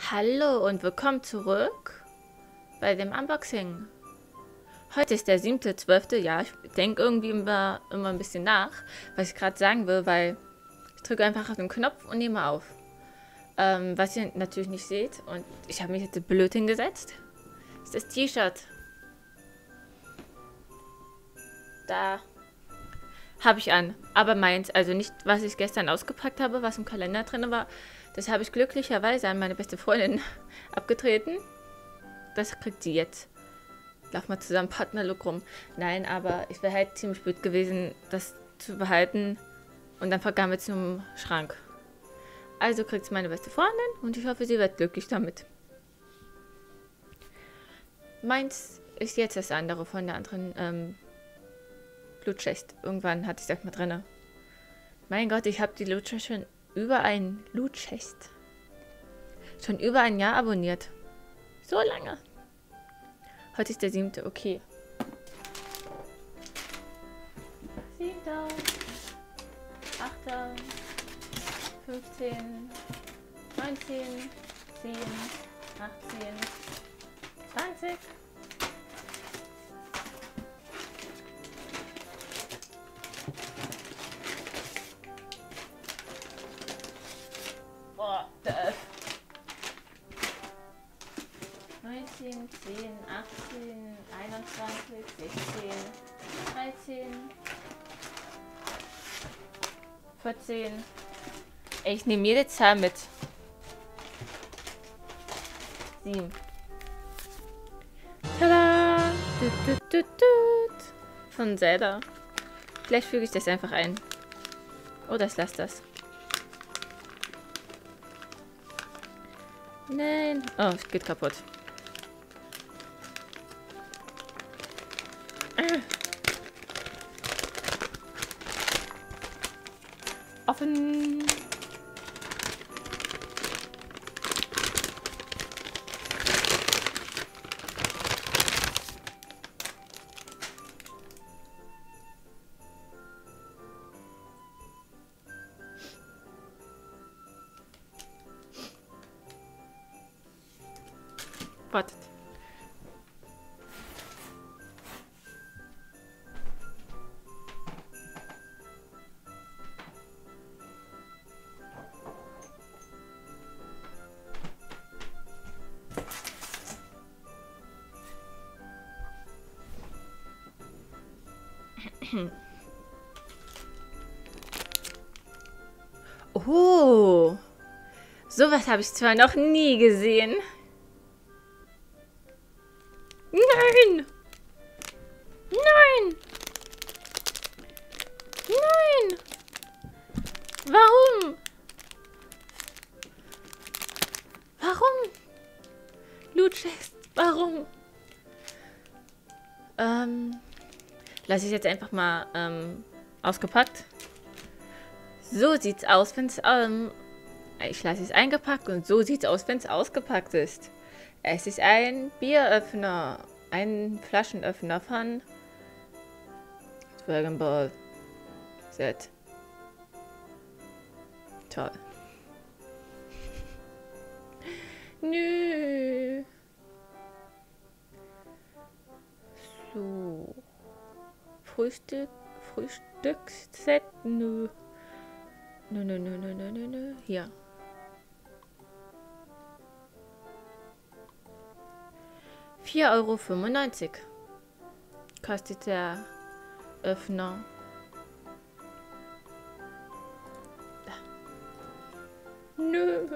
Hallo und willkommen zurück bei dem Unboxing. Heute ist der 7.12. Ja, ich denke irgendwie immer ein bisschen nach, was ich gerade sagen will, weil ich drücke einfach auf den Knopf und nehme auf. Was ihr natürlich nicht seht, und ich habe mich jetzt blöd hingesetzt, ist das T-Shirt. Da habe ich an, aber meins, also nicht, was ich gestern ausgepackt habe, was im Kalender drin war. Das habe ich glücklicherweise an meine beste Freundin abgetreten. Das kriegt sie jetzt. Lauf mal zusammen Partnerlook rum. Nein, aber ich wäre halt ziemlich blöd gewesen, das zu behalten. Und dann vergammelt es im Schrank. Also kriegt es meine beste Freundin und ich hoffe, sie wird glücklich damit. Meins ist jetzt das andere von der anderen Loot Chest. Irgendwann hatte ich das mal drin. Mein Gott, ich habe die Loot Chest schon über ein Loot Chest. Schon über ein Jahr abonniert. So lange. Heute ist der 7. Okay. 7. 8. 15. 19. 10. 18. 20. Boah, 19, 10, 18, 21, 16, 13, 14. Ich nehme jede Zahl mit. 7. Tada! Von Zelda. Vielleicht füge ich das einfach ein. Oder ich lasse das. Nein. Oh, es geht kaputt. Offen. Wartet. Oh, sowas habe ich zwar noch nie gesehen. Nein! Nein! Nein! Warum? Warum? Loot Chest, warum? Lasse ich jetzt einfach mal ausgepackt. So sieht's aus, wenn es ich lasse es eingepackt und so sieht's aus, wenn es ausgepackt ist. Es ist ein Bieröffner, ein Flaschenöffner von Dragon Ball Z. Toll. Nö. So. Frühstücksset? Nö. Nö. Hier. €4,95 kostet der Öffner. Da. Nö.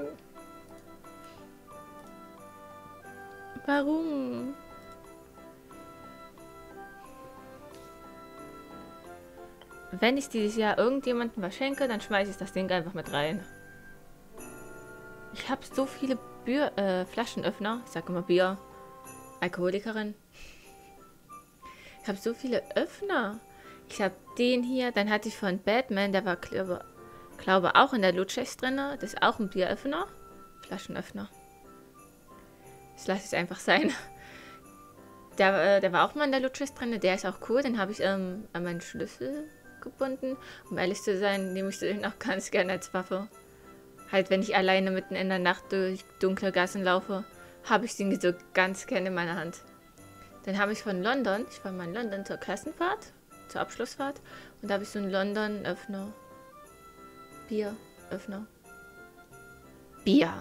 Warum? Wenn ich dieses Jahr irgendjemandem was schenke, dann schmeiße ich das Ding einfach mit rein. Ich habe so viele Flaschenöffner. Ich sage immer Bier. Alkoholikerin. Ich habe so viele Öffner. Ich habe den hier. Dann hatte ich von Batman, der war, glaube auch in der Loot Chest drin. Das ist auch ein Bieröffner. Flaschenöffner. Das lasse ich einfach sein. Der war auch mal in der Loot Chest drin. Der ist auch cool. Den habe ich an meinen Schlüssel gebunden. Um ehrlich zu sein, nehme ich den auch ganz gerne als Waffe. Halt, wenn ich alleine mitten in der Nacht durch dunkle Gassen laufe, habe ich den so ganz gerne in meiner Hand. Dann habe ich von London, ich war mal in London zur Klassenfahrt, zur Abschlussfahrt, und da habe ich so einen London-Öffner. Bier-Öffner. Bier.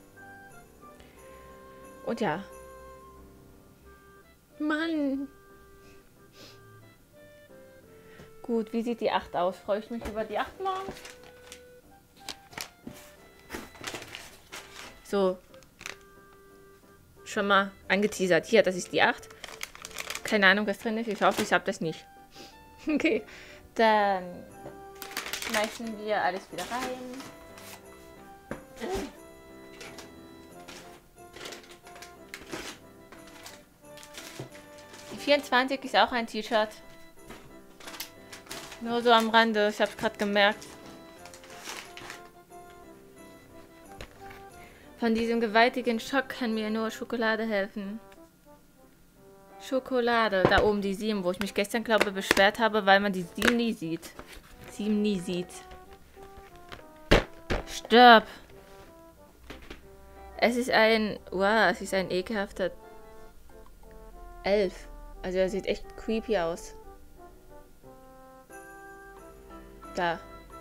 Und ja. Mann. Gut, wie sieht die 8 aus? Freue ich mich über die 8 morgen? So. Schon mal angeteasert. Hier, das ist die 8. Keine Ahnung, was drin ist. Ich hoffe, ich habe das nicht. Okay. Dann schmeißen wir alles wieder rein. Die 24 ist auch ein T-Shirt. Nur so am Rande, ich habe es gerade gemerkt. Von diesem gewaltigen Schock kann mir nur Schokolade helfen. Schokolade, da oben die 7, wo ich mich gestern, glaube ich, beschwert habe, weil man die 7 nie sieht. 7 nie sieht. Stirb! Es ist ein ekelhafter 11. Also er sieht echt creepy aus. Da.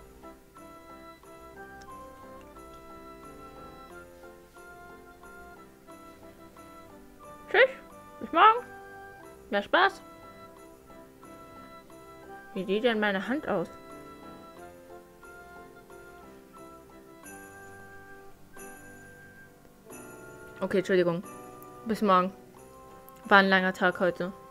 Tschüss. Bis morgen. Mehr Spaß. Wie sieht denn meine Hand aus? Okay, Entschuldigung. Bis morgen. War ein langer Tag heute.